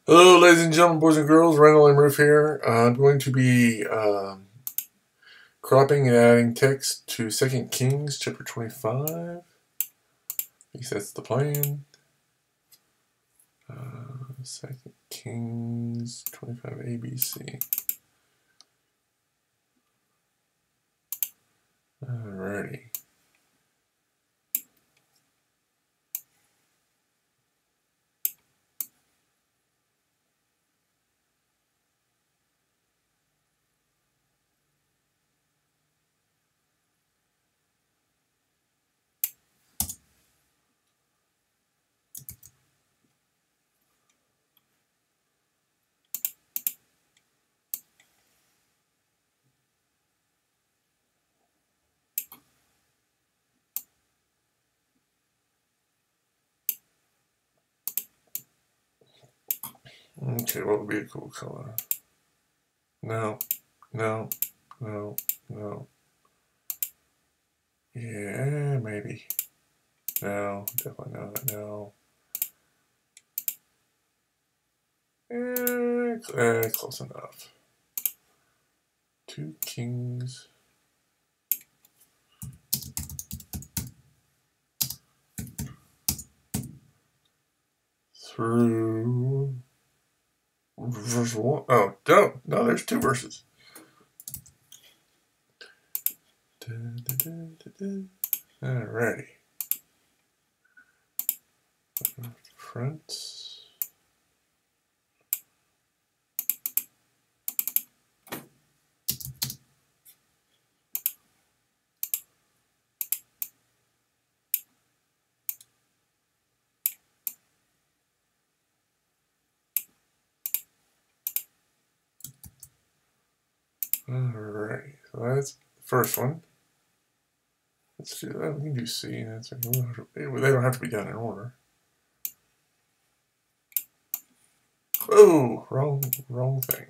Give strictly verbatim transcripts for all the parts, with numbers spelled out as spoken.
Hello, ladies and gentlemen, boys and girls. Randall and Roof here. Uh, I'm going to be um, cropping and adding text to Second Kings chapter twenty-five. At least that's the plan. Uh, Second Kings twenty-five A B C. Alrighty. Okay, what would be a cool color? No, no, no, no. Yeah, maybe. No, definitely not. No. Eh, eh, close enough. Two kings. Through verse one. Oh, no, no, there's two verses. Alrighty. Front. Alright, so that's the first one. Let's do that. We can do C. That's okay. They don't have to be done in order. Oh, wrong, wrong thing.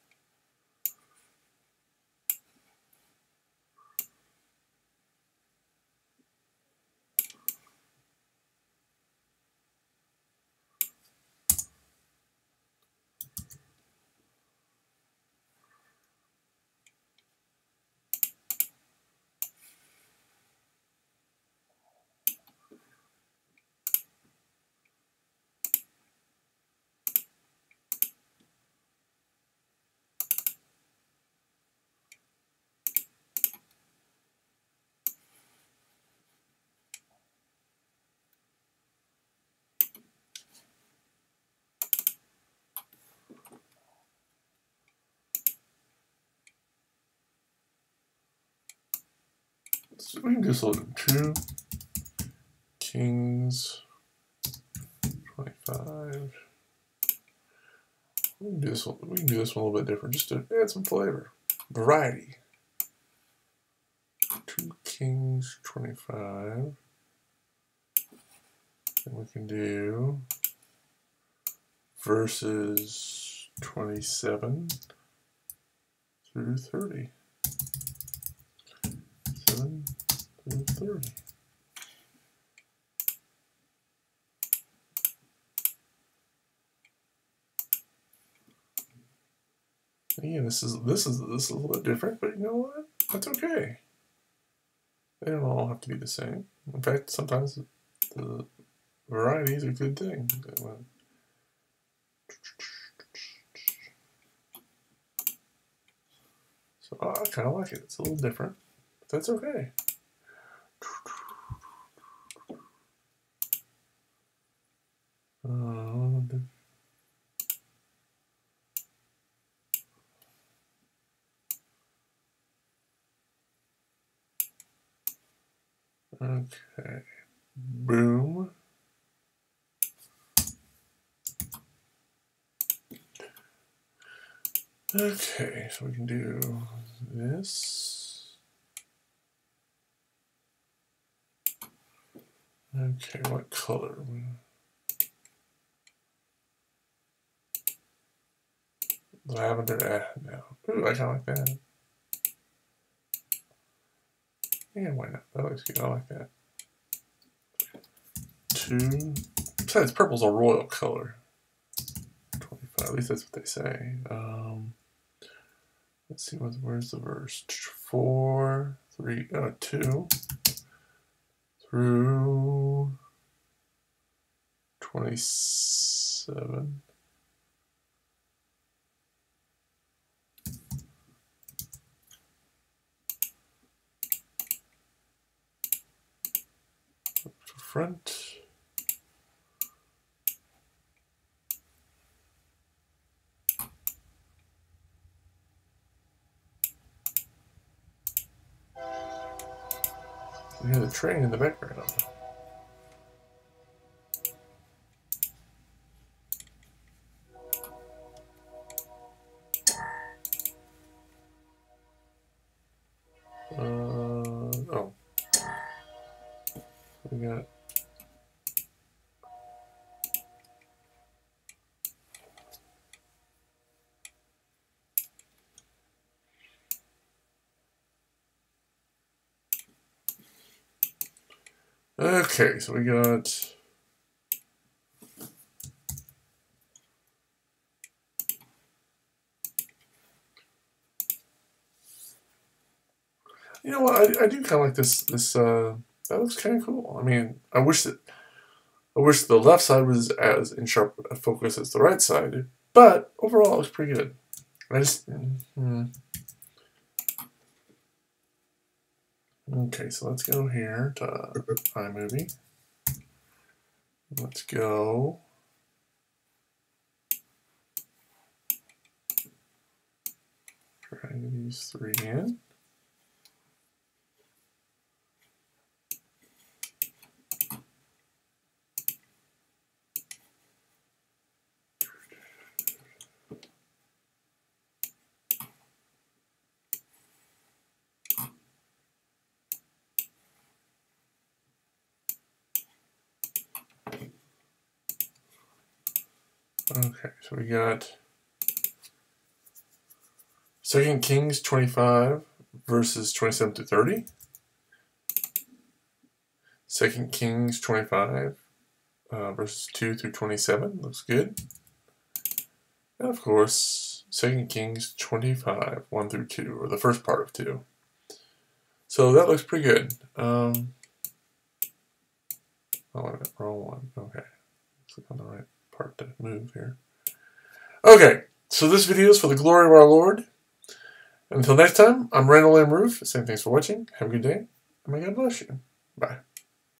So we can do this a little two kings twenty-five. We can do this. We can do this one a little bit different, just to add some flavor, variety. Two kings twenty-five. And we can do verses twenty-seven through thirty. seven through thirty. Again, this is this is this is a little bit different, but you know what? That's okay. They don't all have to be the same. In fact, sometimes the variety is a good thing. So I kind of like it. It's a little different, but that's okay. Um, okay. Boom. Okay, so we can do this. Okay, what color? Lavender, ah, no. Ooh, I kind of like that. Yeah, why not? That looks good. I like that. Two. Besides, purple's a royal color. Well, at least that's what they say. Um, let's see, what, where's the verse? Four, three, uh, two through twenty-seven. Front. We hear the train in the background. Uh, oh. We got okay, so we got you know what, I, I do kind of like this this uh that looks kind of cool. I mean, I wish that I wish the left side was as in sharp a focus as the right side, but overall it looks pretty good. I just mm, okay, so let's go here to iMovie. Let's go. Drag these three in. Okay, so we got Second Kings twenty-five verses twenty-seven to thirty. Second Kings twenty-five uh, verses two through twenty-seven. Looks good. And of course, Second Kings twenty-five, one through two, or the first part of two. So that looks pretty good. Um, oh, wait a minute, wrong one. Okay. Click on the right part to move here. Okay, so this video is for the glory of our Lord. Until next time, I'm Randall M. Roof, saying thanks for watching. Have a good day, and may God bless you. Bye.